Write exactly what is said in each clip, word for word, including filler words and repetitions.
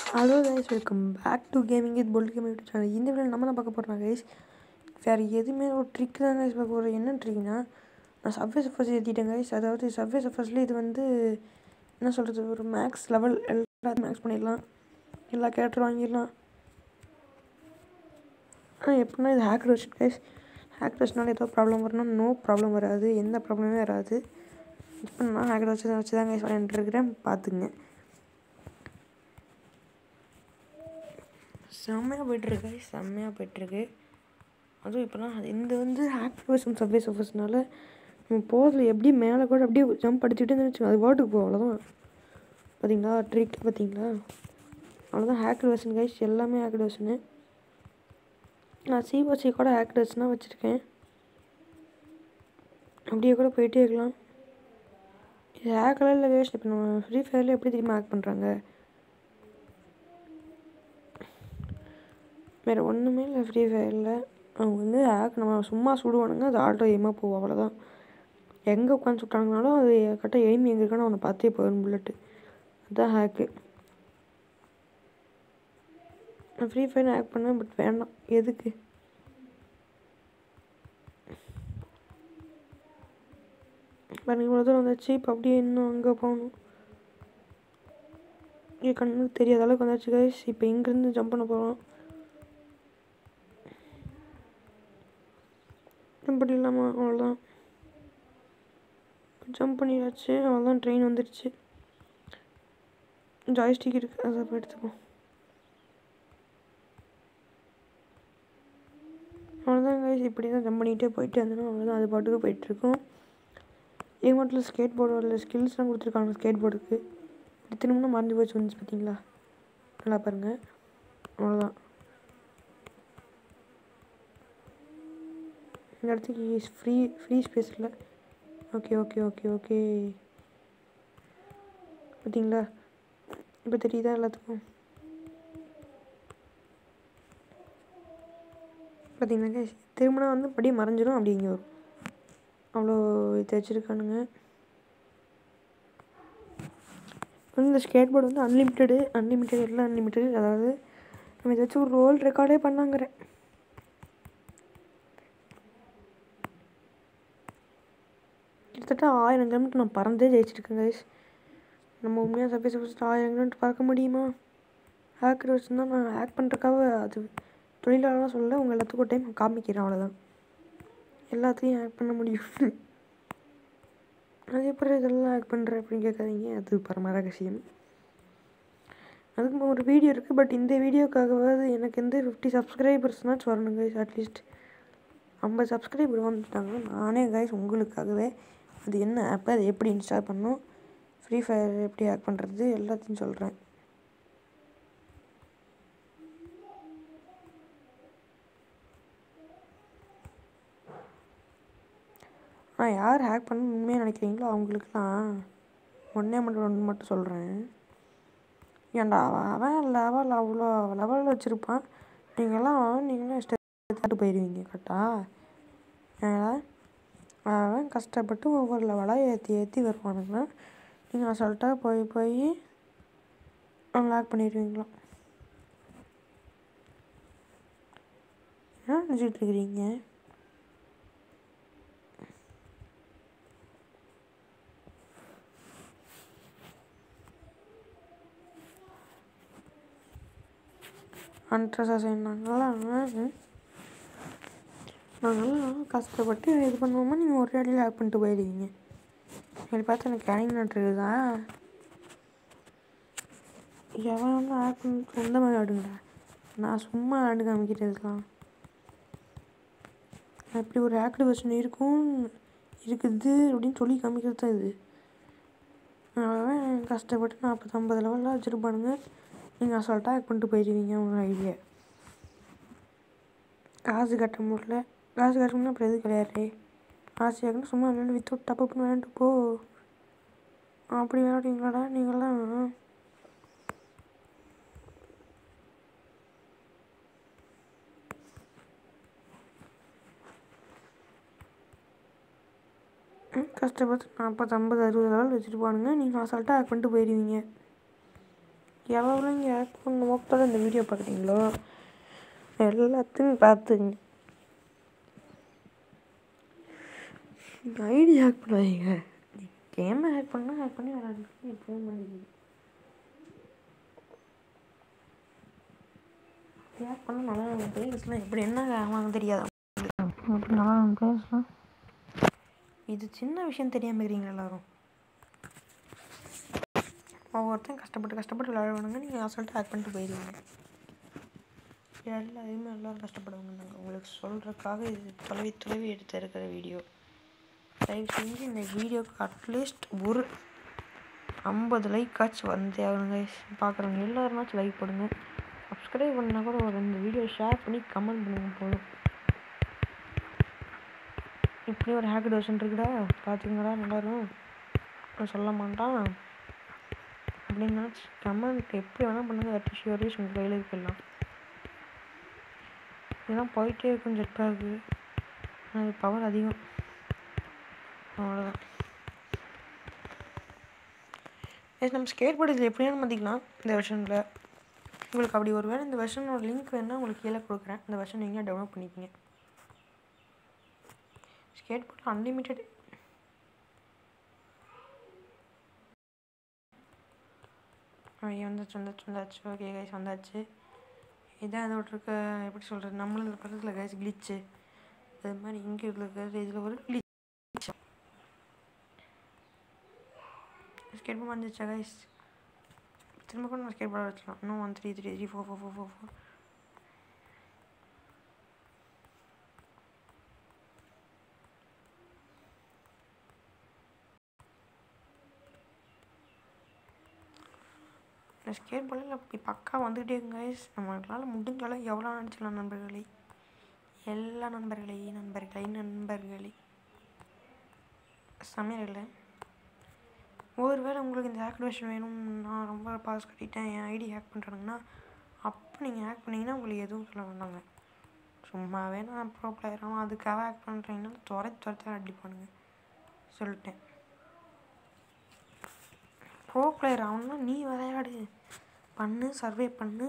Hello guys, welcome back to gaming with bold gaming YouTube channel. இந்த video நம்ம தான் பார்க்க போகிறோம் கைஸ். வேறு எதுவுமே ஒரு ட்ரிக் தான் கைஸ் பார்க்க போகிறோம். என்ன ட்ரிக்னா, நான் சப்வே சஃபர்ஸ் ஏற்றிட்டேன் கைஸ். அதாவது சப்வே சஃபர்ஸில் இது வந்து என்ன சொல்கிறது, ஒரு மேக்ஸ் லெவல் எல்லாத்தையும் மேக்ஸ் பண்ணிடலாம், எல்லா கேரக்டரும் வாங்கிடலாம். ஆனால் எப்படின்னா இது ஹேக்கர் வெர்ஷன் கைஸ். ஹேக்கர் வெர்ஷனால் ஏதோ ப்ராப்ளம் வரணும், நோ ப்ராப்ளம் வராது, எந்த ப்ராப்ளமே வராது. இப்போ நான் ஹேக்கர் வெர்ஷன் வச்சு தான் கைஸ் விளையாண்டுருக்கிறேன், பார்த்துங்க. செம்மையாக போய்ட்டுருக்கு செம்மையாக போய்ட்டுருக்கு. அதுவும் இப்போலாம் இந்த வந்து ஹேக்கர் வெர்ஷன் சப்வே சர்ஃபர்ஸ்னால நம்ம போகிறதுல எப்படி மேலே கூட அப்படியே ஜம்ப் அடிச்சுட்டு இருந்துச்சு, அது வாட்டுக்கு போகும். அவ்வளோதான். பார்த்தீங்களா ட்ரிக்? பார்த்தீங்களா? அவ்வளோதான் ஹேக்கர் வெர்ஷன் கைஸ். எல்லாமே ஹேக்கர் வெர்ஷனு. நான் சிஓசி கூட ஹேக்கர் வெர்ஷனாக வச்சுருக்கேன். அப்படியே கூட போயிட்டே இருக்கலாம். இது ஹேக்கெல்லாம் இல்லை கைஸ். இப்போ நம்ம ஃப்ரீ ஃபயரில் எப்படி திரும்ப ஹேக் பண்ணுறாங்க, வேறு ஒன்றுமே இல்லை. ஃப்ரீ ஃபயரில் அவங்க வந்து ஹேக் நம்ம சும்மா சுடுவானுங்க, அது ஆல்டோ எய்மாக போகும். அவ்வளோதான். எங்கே உட்காந்து சுட்டாங்கனாலும் அது கரெக்டாக எய்ம் எங்கே இருக்கானோ அவனை பார்த்தே போயிடும் புல்லட்டு. அதுதான் ஹேக்கு. நான் ஃப்ரீ ஃபயர் ஹேக் பண்ணேன், பட் வேண்டாம். எதுக்கு? பாருங்க, இவ்வளோ தூரம் வந்துச்சு. இப்போ அப்படியே இன்னும் அங்கே போகணும். இங்கே கண்ணுக்கு தெரியாத அளவுக்கு வந்துச்சு கைஸ். இப்போ இங்கேருந்து ஜம்ப் பண்ண போகிறோம். ஜம்ப் பண்ணிடலாமா? அவ்வளோதான், ஜம்ப் பண்ணியாச்சு. அவ்வளோதான், ட்ரெயின் வந்துடுச்சு. ஜாய்ஸ்டிக் இருக்குது, அதை போய் எடுத்துப்போம். அவ்வளோதான் கைஸ். இப்படி தான் ஜம்ப் பண்ணிகிட்டே போயிட்டு இருந்தோம். அவ்வளோதான், அது பாட்டுக்கு போயிட்டுருக்கோம். இது மட்டும் இல்லை, ஸ்கேட் போர்டோட ஸ்கில்ஸ்லாம் கொடுத்துருக்காங்க. ஸ்கேட் போர்டுக்கு திரும்பினா மறந்து போச்சு வந்துச்சு. பார்த்தீங்களா? நல்லா பாருங்கள். அவ்வளோதான். இந்த இடத்துக்கு ஃப்ரீ ஃப்ரீ ஸ்பேஸ் இல்லை. ஓகே ஓகே ஓகே ஓகே பார்த்தீங்களா? இப்போ தெரியுதா எல்லாத்துக்கும்? பார்த்தீங்களா கைஸ்? திரும்பினா வந்து அப்படியே மறைஞ்சிடும், அப்படி இங்கே வரும். அவ்வளோ இது வச்சுருக்கானுங்க. இந்த ஸ்கேட் போர்டு வந்து அன்லிமிட்டடு அன்லிமிட்டட் எல்லாம் அன்லிமிட்டடு. அதாவது நம்ம இதை வச்சு ஒரு ரோல் ரெக்கார்டே பண்ணாங்கிறேன். கிட்டத்தட்ட ஆயிரம் கிலோமீட்டர் நான் பறந்தே ஜெயிச்சிருக்கேன் கைஸ். நம்ம உண்மையாக சப்போஸ் சப்போஸ் ஆயிரம் கிலோமீட்டர் பறக்க முடியுமா? ஹேக்கர் வச்சுருந்தா நான் ஹேக் பண்ணுறக்காக அது தொழிலாளர்லாம் சொல்ல, உங்கள் எல்லாத்துக்கும் ஒரு டைம் காமிக்கிறேன். அவ்வளோதான். எல்லாத்தையும் ஹேக் பண்ண முடியும். அது எப்படி இதெல்லாம் ஹேக் பண்ணுறேன் அப்படின்னு கேட்காதீங்க, அது பரம ரகசியம். அதுக்கு ஒரு வீடியோ இருக்குது. பட் இந்த வீடியோக்காகவாது எனக்கு எந்த ஃபிஃப்டி சப்ஸ்கிரைபர்ஸ்னாச்சும் வரணும் கைஸ். அட்லீஸ்ட் ஐம்பது சப்ஸ்கிரைபர் வந்துட்டாங்க. நானே கைஸ் உங்களுக்காகவே அது என்ன ஆப்பு, அதை எப்படி இன்ஸ்டால் பண்ணணும், ஃப்ரீ ஃபயர் எப்படி ஹேக் பண்ணுறது எல்லாத்தையும் சொல்கிறேன். ஆனால் யார் ஹேக் பண்ணணும்னு உண்மையாக நினைக்கிறீங்களோ அவங்களுக்குலாம் ஒன்றே மட்டும் ஒன்று மட்டும் சொல்கிறேன். ஏன்டா அவன் லெவல் அவ்வளோ லெவலில் வச்சுருப்பான், நீங்களாம் நீங்களாம் இஷ்டத்துக்கு போயிடுவீங்க. கரெக்டாக? ஏன்னா அவன் கஷ்டப்பட்டு ஒவ்வொரு லெவலாக ஏற்றி ஏற்றி வருவானுங்கன்னா நீங்கள் அசால்ட்டாக போய் போய் அவங்க ஹேக் பண்ணிடுவீங்களாம். என்ன நினச்சிட்டு இருக்கிறீங்க? அன்ட்ரஸாசன் நாங்களாம் நாங்களாம் கஷ்டப்பட்டு இது பண்ணுவோமா, நீங்கள் ஒரு அடியில் ஹேக் பண்ணிட்டு போயிடுவீங்க. இப்படி பார்த்து எனக்கு கேனிங் நட்டுருக்குதா? எவன் வந்து ஹேக் பண்ணி சொந்த மாதிரி ஆடுங்கடா. நான் சும்மா ஆடு காமிக்கிறதுலாம் இப்படி ஒரு ஹேக்கர் வெர்ஷன் இருக்கும் இருக்குது அப்படின்னு சொல்லி காமிக்கிறது தான் இது. அவன் கஷ்டப்பட்டு நாற்பது ஐம்பது லெவலில் வச்சுருப்பானுங்க, நீங்கள் அசால்ட்டாக ஹேக் பண்ணிட்டு போயிடுவீங்க. உங்கள் ஐடியா காசு கட்ட முடியல, காசு கட்டணும்னா அப்புறம் எது கிடையாது. காசு கேட்கணும், சும்மா விளையாண்டு வித்து டப்புன்னு விளையாண்டு போ. அப்படி விளையாடுவீங்களாடா நீங்களாம்? கஷ்டப்பட்டு நாற்பது ஐம்பது அறுபது லெவல் வச்சுட்டு போனுங்க, நீங்கள் அசால்ட்டாக ஹேக் பண்ணிட்டு போயிடுவீங்க. எவ்வளோ இங்கே ஹேக் பண்ண மொத்தம் இந்த வீடியோ பார்க்குறீங்களோ எல்லாத்தையும் பார்த்துங்க. ஐடி ஹேக் பண்ணாதீங்க. கேமை ஹேக் பண்ணால் ஹேக் பண்ணி விளையாடுறது ஃபோன் பண்ணிடுது. ஹேக் பண்ணால் நல்லா நம்ம பிளேஸ்லாம் எப்படி என்ன ஆகலாம் தெரியாது. எப்படி நல்லா நம்ம பிளேஸ்லாம் இது சின்ன விஷயம் தெரியாமல் இருக்கிறீங்க எல்லோரும். ஒவ்வொருத்தரும் கஷ்டப்பட்டு கஷ்டப்பட்டு விளையாடுவானுங்க. நீங்கள் அசால்ட்டு ஹேக் பண்ணிட்டு போயிடுவீங்க. எல்லாத்தையுமே எல்லோரும் கஷ்டப்படுவாங்க. நாங்கள் உங்களுக்கு சொல்கிறதுக்காக இது தொலைவி தொலைவி எடுத்து இருக்கிற வீடியோ. தயவு செஞ்சு இந்த வீடியோக்கு அட்லீஸ்ட் ஒரு ஐம்பது லைக் ஆச்சு வந்தே ஆகணுங்க. பார்க்குறவங்க எல்லோருனாச்சும் லைக் போடுங்க. சப்ஸ்கிரைப் பண்ணால் கூட ஒரு இந்த வீடியோ ஷேர் பண்ணி கமெண்ட் பண்ணுங்க போதும். இப்படி ஒரு ஹேக்கட் வெர்ஷன் இருக்குடா பார்த்துங்களா எல்லோரும் சொல்ல மாட்டான் அப்படின்னா கமெண்ட் எப்படி வேணால் பண்ணுங்கள். அட்லீஸ்ட் ஷியோரிஸ் உங்கள் கையில் இருக்கலாம். இதெல்லாம் போயிட்டே இருக்கும். ஜெட் பேக்கு அது பவர் அதிகம். அவ்வளோதான். எஸ் நம்ம ஸ்கேட் போர்டு இதில் எப்படியானு மாற்றிக்கலாம். இந்த வெர்ஷனில் உங்களுக்கு அப்படி ஒரு வேளை இந்த வெர்ஷனோட லிங்க் வேணுன்னா உங்களுக்கு கீழே கொடுக்குறேன். இந்த வெர்ஷன் நீங்கள் டவுன்லோட் பண்ணிக்கிங்க. ஸ்கேட் போர்டில் அன்லிமிட்டெட் வந்துச்சு வந்துச்சு வந்தாச்சு. ஓகே கைஸ் வந்தாச்சு. இதான் அதோட இருக்க எப்படி சொல்கிறது நம்மளோட பக்கத்தில் கைஸ் கிளிச்சு அது மாதிரி இங்கே இருக்க இதில் ஒரு கிளிச் ஸ்கேட் போர்ட் வந்துச்சா கைஸ். திரும்ப கூட நான் ஸ்கேட் போர்ட் வச்சுக்கலாம். இன்னும் one three three three four four four four four ஸ்கேட் போர்டில் இப்படி பக்கா வந்துக்கிட்டே இருக்குங்க கைஸ். நம்மளால் முடிஞ்சாலும் எவ்வளோ நினச்சிக்கலாம் நண்பர்களே. எல்லா நண்பர்களே நண்பர்களே நண்பர்களே சமையல். ஒரு வேளை உங்களுக்கு இந்த ஹேக் வெர்ஷன் வேணும், நான் ரொம்ப பாஸ் கட்டிட்டேன் என் ஐடி ஹேக் பண்ணுறாங்கன்னா அப்போ நீங்கள் ஹேக் பண்ணிங்கன்னா உங்களுக்கு எதுவும் சொல்ல வேண்டாங்க. சும்மாவே நான் ப்ரோ பிளேயர் ஆகும் அதுக்காக ஹேக் பண்ணுறீங்கன்னா துறை துரத்தை அடிப்பானுங்க சொல்லிட்டேன். ப்ரோ பிளேயர் ஆகணும்னா நீ விளையாடு பண்ணு சர்வே பண்ணு.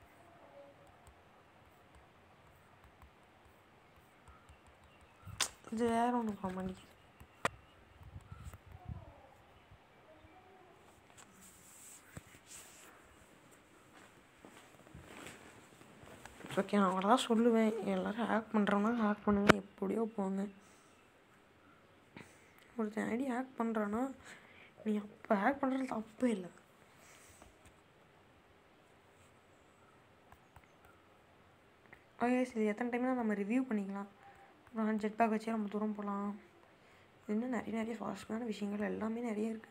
இது வேற ஒன்று போக மாட்டேங்குது. ஓகே நான் அவ்வளோதான் சொல்லுவேன். எல்லோரும் ஹேக் பண்ணுறவங்க ஹேக் பண்ணுங்க எப்படியோ போங்க. ஒருத்தன் ஐடி ஹேக் பண்ணுறான்னா நீ அப்போ ஹேக் பண்ணுறது தப்பே இல்லை. ஓகே இது எத்தனை டைம் தான் நம்ம ரிவ்யூ பண்ணிக்கலாம். அப்புறம் ஜெட் பேக் வச்சே நம்ம தூரம் போகலாம். இன்னும் நிறைய நிறைய ஃபாஸ்ட்டான விஷயங்கள் எல்லாமே நிறைய இருக்குது.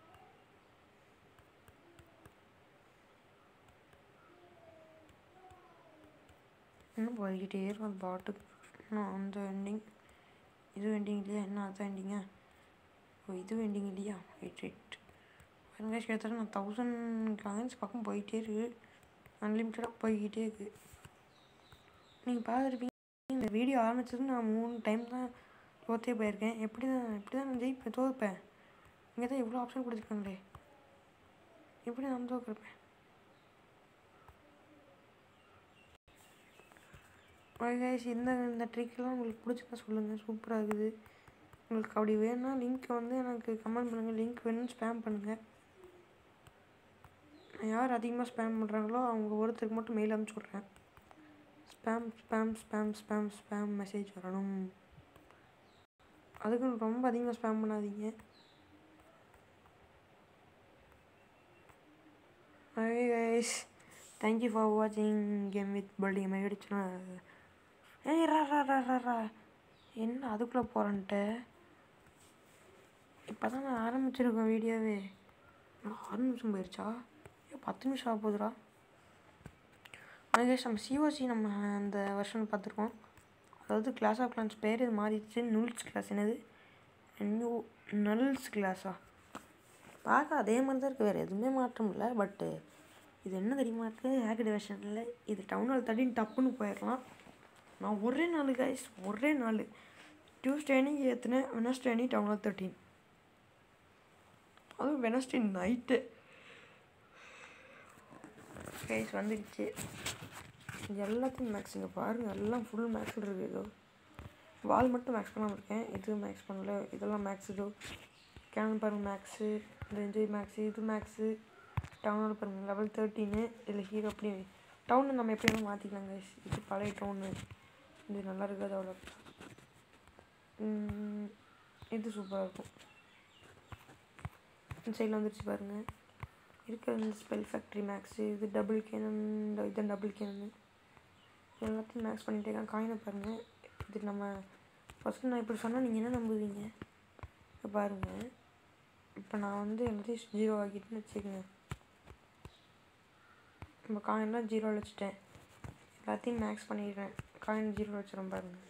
இன்னும் போய்கிட்டே இருக்கும் அது பாட்டுக்கு. இன்னும் அந்த எண்டிங் இது வெண்டிங் இல்லையா என்ன அதுதான் எண்டிங்கா? ஓ இது வெண்டிங் இல்லையா? வெயிட் வெயிட் பாருங்க கிட்டத்தட்ட நான் தௌசண்ட் கிளைண்ட்ஸ் பக்கம் போயிட்டே இருக்குது. அன்லிமிட்டடாக போய்கிட்டே இருக்குது. நீங்கள் பார்த்துருப்பீங்க இந்த வீடியோ ஆரம்பித்தது நான் மூணு டைம் தான் தோற்றே போயிருக்கேன். எப்படி தான் எப்படி தான் நான் ஜெயிப்பேன் தோற்பேன். இங்கே தான் இவ்வளோ ஆப்ஷன் கொடுத்துருக்காங்களே எப்படி நான் தோற்கிறப்பேன். கைஸ் இந்த இந்த ட்ரிக்கெலாம் உங்களுக்கு பிடிச்சிருந்தா சொல்லுங்கள். சூப்பராக இருக்குது. உங்களுக்கு அப்படி வேணும்னா லிங்க் வந்து எனக்கு கமெண்ட் பண்ணுங்கள். லிங்க் வேணும்னு ஸ்பேம் பண்ணுங்கள். யார் அதிகமாக ஸ்பேம் பண்ணுறாங்களோ அவங்க ஒருத்தருக்கு மட்டும் மெயில் அனுப்பிச்சி விட்றேன். Spam spam spam spam spam message வரணும். அதுக்கு ரொம்ப அதிகமாக ஸ்பேம் பண்ணாதீங்க. ஓகே கைஸ் தேங்க்யூ ஃபார் வாட்சிங் கேம் வித் பல்டி. மாதிரி அடிச்சுனா ஏய் ரா ரா ரா ரா ரா என்ன அதுக்குள்ளே போகிறேன்ட்டு. இப்போ தான் நான் ஆரம்பிச்சிருக்கேன் வீடியோவே. ஆறு நிமிஷம் போயிடுச்சா? ஏன் பத்து நிமிஷம் ஆக போகுதுடா. கைஸ் நம்ம சிஓசி நம்ம அந்த வெர்ஷன் பார்த்துருக்கோம். அதாவது கிளாஸ் ஆஃப் கிளான்ஸ் பேர் இது மாறிடுச்சு. நூல்ஸ் கிளாஸ் என்னது நியூ நல்ஸ் கிளாஸா? பார்க்க அதே மாதிரி தான் இருக்குது. வேறு எதுவுமே மாற்றம் இல்லை. பட்டு இது என்ன தெரியுமா இருக்குது ஹேக்கட் வெர்ஷனில் இது டவுன் ஹால் தட்டின்னு டப்புன்னு போயிடலாம். நான் ஒரே நாள் கைஸ் ஒரே நாள் டியூஸ்டே அன்னைக்கு ஏற்றினேன். வெனஸ்டே அன்னைக்கு டவுன் ஹால் தேர்ட்டின் அதுவும் வெனஸ்டே நைட்டு கைஸ் வந்துடுச்சு. இது எல்லாத்தையும் மேக்ஸ் இங்கே பாருங்கள், எல்லாம் ஃபுல் மேக்ஸில் இருக்குது. ஏதோ வால் மட்டும் மேக்ஸ் பண்ணாமல் இருக்கேன், இது மேக்ஸ் பண்ணல. இதெல்லாம் மேக்ஸ். இதோ கேனன் பாருங்கள் மேக்ஸு, இந்த என்ஜாய் மேக்ஸு, இது மேக்ஸு. டவுனில் பாருங்கள் லெவல் தேர்ட்டீனு. இதில் ஹீரோ அப்படி டவுனு நம்ம எப்படி வேணும் மாற்றிக்கலாம் கைஸ். இது பழைய டவுனு, இது நல்லா இருக்காது அவ்வளோ. இது சூப்பராக இருக்கும். இந்த சைடில் வந்துடுச்சு பாருங்கள். இருக்கிறது இந்த ஸ்பெல் ஃபேக்ட்ரி மேக்ஸு, இது டபுள் கேனன், இதுதான் டபுள் கேனன். எல்லாத்தையும் மேக்ஸ் பண்ணிகிட்டே இருக்கான். காயினை பாருங்கள். இது நம்ம ஃபஸ்ட்டு நான் இப்படி சொன்னால் நீங்கள் என்ன நம்புவீங்க? இப்போ பாருங்கள், இப்போ நான் வந்து எல்லாத்தையும் ஜீரோ ஆக்கிட்டுன்னு வச்சுக்கோங்க. நம்ம காயின்லாம் ஜீரோ வச்சுட்டேன், எல்லாத்தையும் மேக்ஸ் பண்ணிடுறேன். காயின் ஜீரோ வச்சுறேன் பாருங்கள்.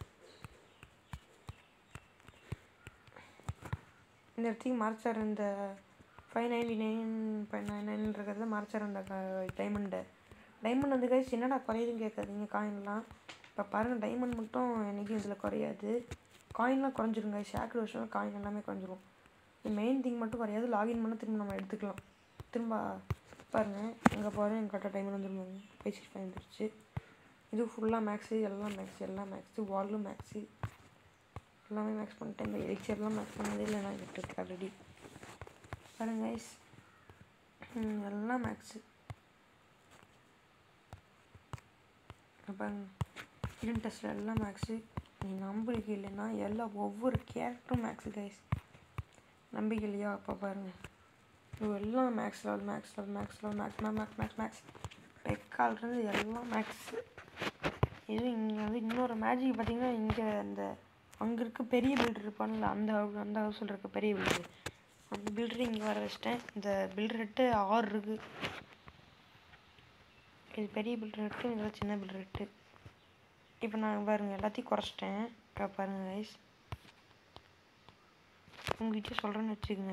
இந்த இடத்துக்கு மறைச்சார், இந்த five ninety nine point nine nine இருக்கிறத மறைச்சார் அந்த டைமண்டை. டைமண்ட் வந்து கைஸ் என்னடா குறையுதுன்னு கேட்காதீங்க. காயின்லாம் இப்போ பாருங்கள், டைமண்ட் மட்டும் என்றைக்கும் இதில் குறையாது, காயின்லாம் குறைஞ்சிரும் கைஸ். ஷேக்கர் வருஷம் காயின் எல்லாமே குறைஞ்சிரும். இந்த மெயின் திங் மட்டும் குறையாது. லாகின் பண்ண திரும்ப நம்ம எடுத்துக்கலாம். திரும்ப பாருங்கள், எங்கே பாருங்கள் எங்கள் கரெக்டாக டைமண்ட் வந்துருவாங்க. ஃபைவ் சிக்ஸ் ஃபைவ் வந்துருச்சு. இது ஃபுல்லாக மேக்ஸு, எல்லாம் மேக்ஸு, எல்லாம் மேக்ஸு. வாலும் மேக்ஸு, எல்லாமே மேக்ஸ் பண்ணிட்டேன். இந்த எலிக்சர்லாம் மேக்ஸ் பண்ணதே இல்லை நான் கிட்ட ஆல்ரெடி. பாருங்க கைஸ், எல்லாம் மேக்ஸு. பாருங்க ஹிடன் டெஸ்ட்டில் எல்லாம் மேக்ஸு. நீ நம்பிக்கை இல்லைன்னா எல்லாம் ஒவ்வொரு கேரக்டரும் மேக்ஸு கைஸ். நம்பிக்கை இல்லையா? அப்போ பாருங்கள், இது எல்லாம் max level, max level, max level, max max max max டெக்கால்றது எல்லாம் மேக்ஸு. இது இங்கே வந்து இன்னொரு மேஜிக் பார்த்தீங்கன்னா, இங்கே இந்த அங்கே இருக்க பெரிய பில்டர் இருப்பான்ல, அந்த அந்த ஹவுஸில் இருக்க பெரிய பில்டர், அந்த பில்டரை இங்கே வர வச்சிட்டேன். இந்த பில்டர் ஹெட்டு ஆறு இருக்குது. இது பெரிய பில்டர் ஹெட்டு, இதெல்லாம் சின்ன பில்டர் ஹெட்டு. இப்போ நான் பாருங்கள் எல்லாத்தையும் குறைச்சிட்டேன். இப்போ பாருங்கள் கைஸ், உங்ககிட்ட சொல்கிறேன்னு வச்சுக்கோங்க.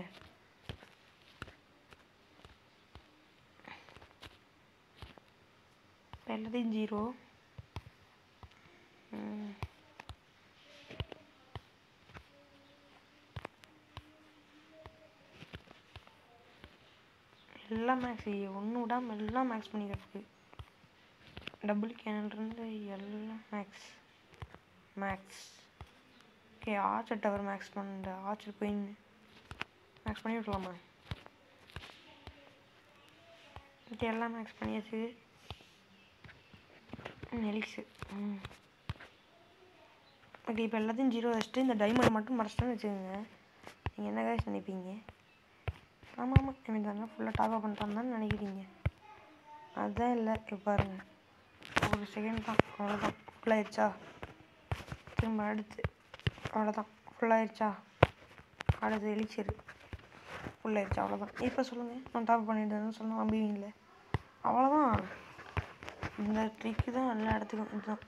இப்போ எல்லாத்தையும் ஜீரோ. எல்லாம் மேக்ஸ், ஒன்று விடாமல் எல்லாம் மேக்ஸ் பண்ணிக்கிறதுக்கு. டபுள் கேனல்லேருந்து எல்லாம் max max. Okay, archer tower max பண்ண, ஆர்ச்சர் போய் மேக்ஸ் பண்ணி விடலாமா? ஓகே, எல்லாம் மேக்ஸ் பண்ணியாச்சு. எலிக்ஸு. ம் ஓகே, இப்போ எல்லாத்தையும் ஜீரோ வச்சுட்டு இந்த டைமண்ட் மட்டும் மறைச்சிட்டேன்னு வச்சுக்கோங்க. நீங்கள் என்ன கைஸ் நினைப்பீங்க? ஆமாம் ஆமாம், இவன் தானே ஃபுல்லாக டாப் அப் பண்ணுறான்னு தான் நினைக்கிறீங்க. அதுதான் இல்லை. இப்போ பாருங்கள், ஒரு செகண்ட் தான், அவ்வளோதான். ஃபுல்லாகிடுச்சா? திரும்ப அடுத்து அவ்வளோதான், ஃபுல்லாகிடுச்சா? அடுத்து எலிக்சரு ஃபுல்லாகிடுச்சா? அவ்வளோதான். இப்போ சொல்லுங்கள், நான் டாப் பண்ணிட்டு சொல்ல நம்புவீங்களே? அவ்வளோதான். இந்த ட்ரிக்கு தான் எல்லா இடத்துக்கும். இதுதான்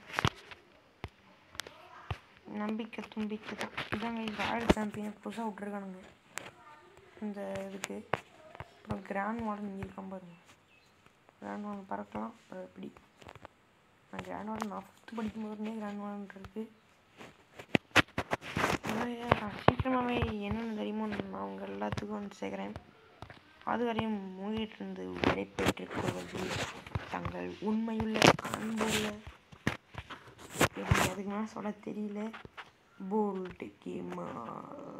நம்பிக்கை தும்பிக்கை தான். இதாங்க ராயல் சாம்பியன் புதுசாக விட்ருக்கானுங்க இந்த இதுக்கு. அப்புறம் கிராண்ட் வார்டன் இங்கே இருக்கான் பாருங்கள். கிராண்ட் வார்டன் பறக்கலாம். அப்புறம் எப்படி நான் கிராண்ட் வார்டன் நான் ஃபிஃப்த்து படிக்கும்போதுனே கிராண்ட் வார்டன் இருக்குது. சீக்கிரமாகவே என்னென்ன தெரியுமோ நான் அவங்க எல்லாத்துக்கும் வந்து சேர்க்குறேன். அது வரையும் மூங்கிட்டிருந்து விடைபெற்றுக்கொள்வது தங்கள் உண்மையுள்ள அன்புள்ள, அதுக்கு மேலே சொல்ல தெரியல, போல்ட் கேமா.